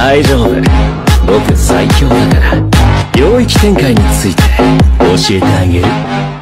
大丈夫。僕最強だから領域展開について教えてあげる。